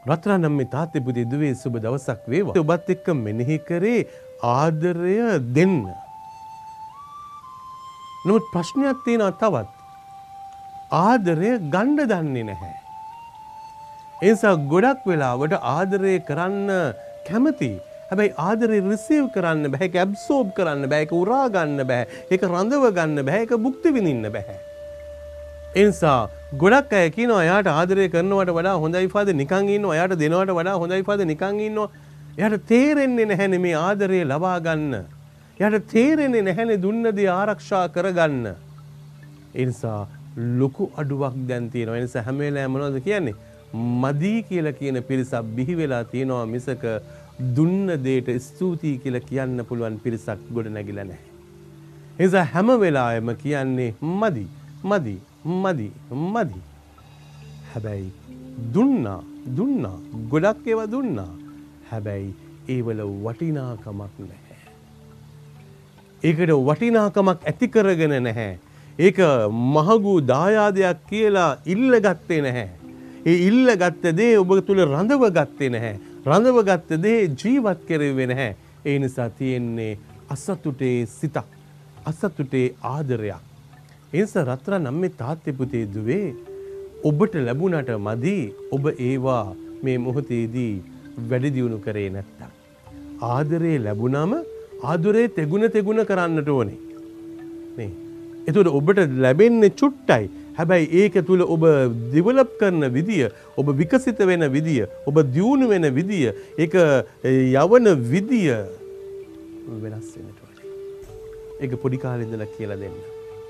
රත්තරන් මේ තාත්තේ පුතේ දුවේ සුබ දවසක් වේවා. ඔබත් එක්ක මෙනෙහි කරේ ආදරය දෙන්න. නමුත් ප්‍රශ්නයක් තියෙනවා තවත්. ආදරය ගන්න දන්නේ නැහැ. ඒ නිසා ගොඩක් වෙලාවට ආදරය කරන්න කැමති. හැබැයි ආදරේ රිසීව් කරන්න බෑ. ඒක ඇබ්සෝබ් කරන්න බෑ. ඒක උරා ගන්න බෑ. ඒක රඳව ගන්න බෑ. ඒක භුක්ති විඳින්න බෑ. ඒ නිසා ගොඩක් අය කියනවා එයාට ආදරය කරනවට වඩා හොඳයි ෆාදර් නිකන් ඉන්නවා. එයාට දෙනවට වඩා හොඳයි ෆාදර් නිකන් ඉන්නවා. එයාට තේරෙන්නේ නැහැනේ මේ ආදරය ලබා ගන්න. එයාට තේරෙන්නේ නැහැනේ දුන්න දේ ආරක්ෂා කරගන්න. ඒ නිසා ලොකු අඩුවක් දැන් තියෙනවා. ඒ නිසා හැම වෙලාවෙම මොනවද කියන්නේ? මදි කියලා කියන පිරිසක් බිහි වෙලා තියෙනවා මිසක දුන්න දෙයට ස්තුතියි කියලා කියන්න පුළුවන් පිරිසක් ගොඩ නැගිලා නැහැ. ඒ නිසා හැම වෙලාවෙම කියන්නේ මදි මදි මදි මදි. හැබැයි දුන්නා ගොඩක් ඒවා දුන්නා. හැබැයි ඒවල වටිනාකමක් නැහැ. ඒකට වටිනාකමක් ඇති කරගෙන නැහැ. ඒක මහගු දායාදයක් කියලා ඉල්ලගත්තේ නැහැ. ඒ ඉල්ලගත්ත දේ ඔබ තුල රඳව ගත්තේ නැහැ. රඳව ගත්ත දේ ජීවත් කෙරෙන්නේ නැහැ. ඒ නිසා තියෙන්නේ අසතුටේ සිතක්. අසතුටේ ආදරයක්. ඒ නිසා රත්තරන් අම්මේ තාත්තේ පුතේ දුවේ ඔබට ලැබුණට මදි ඔබ ඒවා මේ මොහොතේදී වැඩි දියුණු කරේ නැත්තම්. ආදරේ ලැබුණම ආදරේ තෙගුණ කරන්නට ඕනේ. නේ. එතකොට ඔබට ලැබෙන්නේ චුට්ටයි. හැබැයි ඒක තුල ඔබ ඩෙවලොප් කරන විදිය, ඔබ විකසිත වෙන විදිය, ඔබ දියුණු වෙන විදිය, ඒක යවන විදිය වෙනස් වෙනට ඕනේ. ඒක පොඩි කාලේ ඉඳලා කියලා දෙන්න.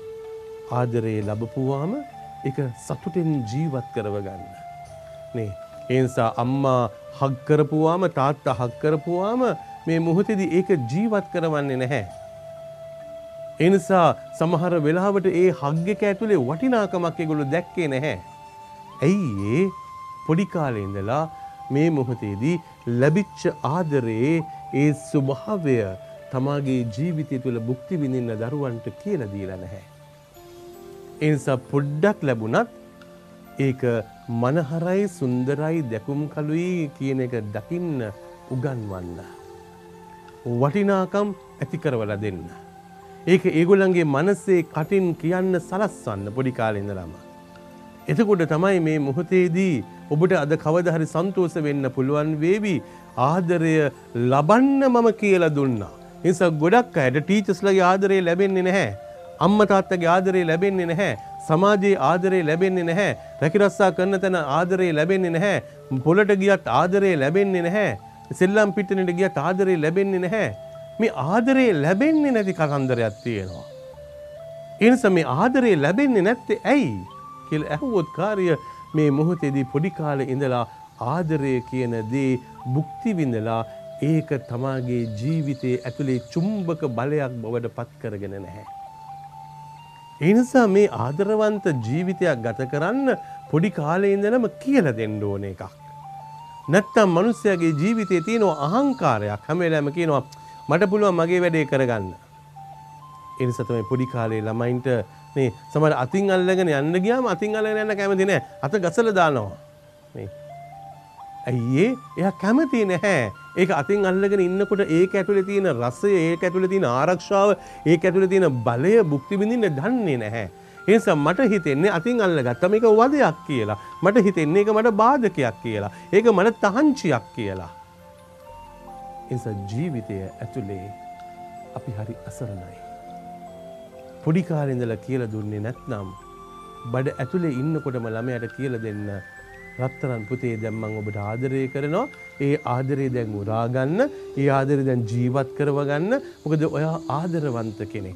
ආදරේ ලැබපුවාම ඒක සතුටෙන් ජීවත් කරව ගන්න. නේ. ඒ නිසා අම්මා හග් කරපුවාම තාත්තා හග් කරපුවාම මේ මොහොතේදී ඒක ජීවත් කරවන්නේ නැහැ. ඒ නිසා සමහර වෙලාවට ඒ හග් එක ඇතුලේ වටිනාකමක් ඒගොල්ලෝ දැක්කේ නැහැ. ඇයි ඒ පොඩි කාලේ ඉඳලා මේ මොහොතේදී ලැබිච්ච ආදරේ ඒ ස්වභාවය තමාගේ ජීවිතය තුළ භුක්ති විඳින්න දරුවන්ට කියලා දීලා නැහැ. ඒ නිසා පොඩ්ඩක් ලැබුණත් ඒක මනහරයි සුන්දරයි දැකුම් කලුයි කියන එක දකින්න උගන්වන්න. වටිනාකම් ඇති කරවලා දෙන්න. ඒක ඒගොල්ලන්ගේ මනසේ කටින් කියන්න සලස්වන්න පොඩි කාලේ ඉඳලම. එතකොට තමයි මේ මොහොතේදී ඔබට අද කවදා හරි සන්තෝෂ වෙන්න පුළුවන් වේවි. ආදරය ලබන්න මම කියලා දුන්නා. ඒ නිසා ගොඩක් අයට ටීචර්ස්ලාගේ ආදරය ලැබෙන්නේ නැහැ. අම්මා තාත්තගේ ආදරය ලැබෙන්නේ නැහැ. සමාජයේ ආදරය ලැබෙන්නේ නැහැ. රැකිරස්සා කරන තැන ආදරය ලැබෙන්නේ නැහැ. පොළට ගියත් ආදරය ලැබෙන්නේ නැහැ. සෙල්ලම් පිටුනට ගියත් ආදරය ලැබෙන්නේ නැහැ. මේ ආදරේ ලැබෙන්නේ නැති කතන්දරයක් තියෙනවා. ඒ නිසා මේ ආදරේ ලැබෙන්නේ නැත්තේ ඇයි කියලා අහුවොත් කාර්ය මේ මොහොතේදී පොඩි කාලේ ඉඳලා ආදරය කියන දේ භුක්ති විඳලා ඒක තමාගේ ජීවිතයේ ඇතුලේ චුම්බක බලයක් බවට පත් කරගෙන නැහැ. ඒ නිසා මේ ආදරවන්ත ජීවිතයක් ගත කරන්න පොඩි කාලේ ඉඳලම කියලා දෙන්න ඕන එකක්. නැත්තම් මිනිස්යාගේ ජීවිතයේ තියෙන අහංකාරයක් හැම වෙලාවෙම කියනවා මට පුළුවන් මගේ වැඩේ කරගන්න. ඒ නිසා තමයි පොඩි කාලේ ළමයින්ට මේ සමහර අතින් අල්ලගෙන යන්න ගියාම අතින් අල්ලගෙන යන්න කැමති නැහැ. අත ගසලා දානවා. මේ ඇයි එයා කැමති නැහැ. ඒක අතින් අල්ලගෙන ඉන්නකොට ඒක ඇතුලේ තියෙන රසය, ඒක ඇතුලේ තියෙන ආරක්ෂාව, ඒක ඇතුලේ තියෙන බලය භුක්ති විඳින්න දන්නේ නැහැ. ඒ නිසා මට හිතෙන්නේ අතින් අල්ලගත්තා මේක වදයක් කියලා. මට හිතෙන්නේ ඒක මට බාධකයක් කියලා. ඒක මට තහංචියක් කියලා. එනිසා ජීවිතය ඇතුලේ අපි හරි අසරණයි. පොඩි කාලේ ඉඳලා කියලා දුන්නේ නැත්නම් බඩ ඇතුලේ ඉන්නකොටම ළමයාට කියලා දෙන්න රත්තරන් පුතේ දැන් මම ඔබට ආදරය කරනවා. ඒ ආදරේ දැන් උරා ගන්න. ඒ ආදරේ දැන් ජීවත් කරව ගන්න. මොකද ඔයා ආදරවන්ත කෙනෙක්.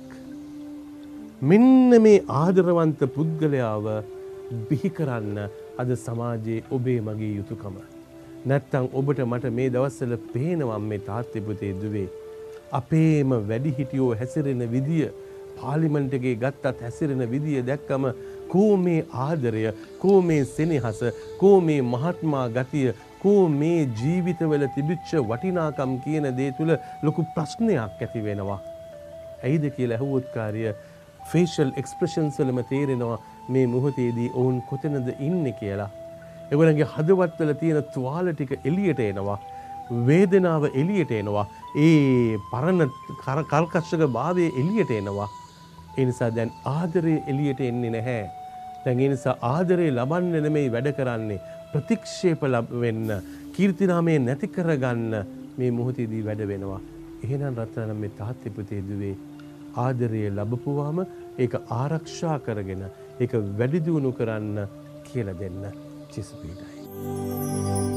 මෙන්න මේ ආදරවන්ත පුද්ගලයාව බිහි කරන්න අද සමාජයේ ඔබේ මගේ යුතුයකම. නැත්තම් ඔබට මට මේ දවස්වල පේනවා මේ තාත්තේ පුතේ දුවේ අපේම වැඩිහිටියෝ හැසිරෙන විදිය පාර්ලිමේන්තු එකේ ගත්තත් හැසිරෙන විදිය දැක්කම කෝ මේ ආදරය කෝ මේ සෙනෙහස කෝ මේ මහත්මා ගතිය කෝ මේ ජීවිතවල තිබිච්ච වටිනාකම් කියන දේ තුල ලොකු ප්‍රශ්නයක් ඇති වෙනවා. ඇයිද කියලා අහුවොත් කාර්ය facial expressions වලම තේරෙනවා මේ මොහොතේදී ඔවුන් කොතනද ඉන්නේ කියලා. ඒගොල්ලන්ගේ හදවත්වල තියෙන තුවාල ටික එළියට එනවා. වේදනාව එළියට එනවා. ඒ පරණ කර්කශක භාවයේ එළියට එනවා. ඒ නිසා දැන් ආදරය එළියට එන්නේ නැහැ. දැන් ඒ නිසා ආදරය ලබන්න නෙමෙයි වැඩ කරන්නේ. ප්‍රතික්ෂේප වෙන්න, කීර්තිනාමය නැති කරගන්න මේ මොහොතේදී වැඩ වෙනවා. එහෙනම් රත්තරන් මේ තාත්ති පුතේ දුවේ ආදරය ලැබපුවාම ඒක ආරක්ෂා කරගෙන ඒක වැඩි දියුණු කරන්න කියලා දෙන්න. චිස් පීඩයි.